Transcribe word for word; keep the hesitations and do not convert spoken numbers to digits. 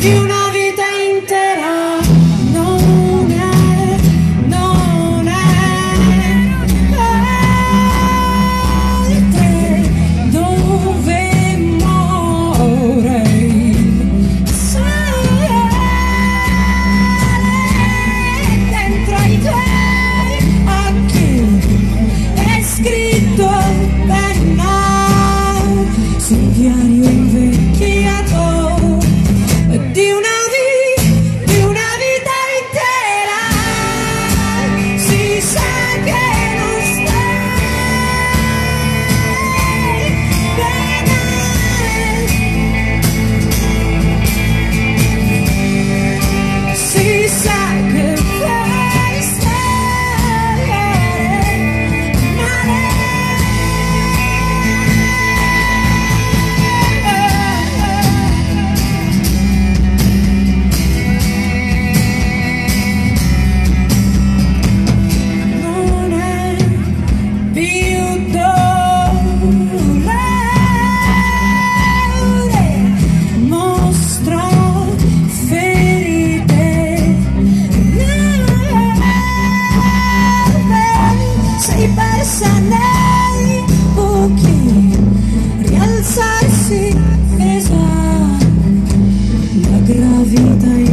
di una vita intera. Non è, non è oltre dove morrei. Sei dentro ai tuoi occhi, è scritto penna sul diario invecchiato di una vita, di una vita intera. Si sa che non stai bene, si sa che puoi stare male. Non è più dolore, mostra ferite, nerve, sei persa nei buchi, rialzarsi pesa la gravità.